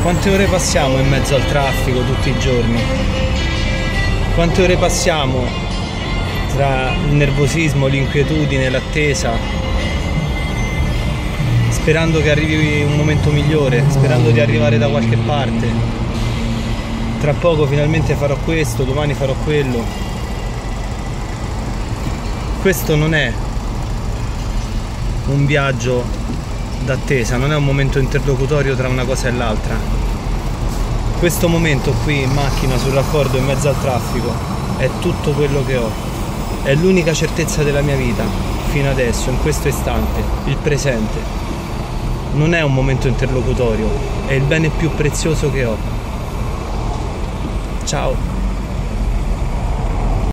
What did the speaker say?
Quante ore passiamo in mezzo al traffico tutti i giorni? Quante ore passiamo tra il nervosismo, l'inquietudine, l'attesa, sperando che arrivi un momento migliore, sperando di arrivare da qualche parte. Tra poco finalmente farò questo, domani farò quello. Questo non è un viaggio d'attesa, non è un momento interlocutorio tra una cosa e l'altra. Questo momento qui in macchina sul raccordo in mezzo al traffico è tutto quello che ho. È l'unica certezza della mia vita, fino adesso, in questo istante, il presente. Non è un momento interlocutorio, è il bene più prezioso che ho. Ciao.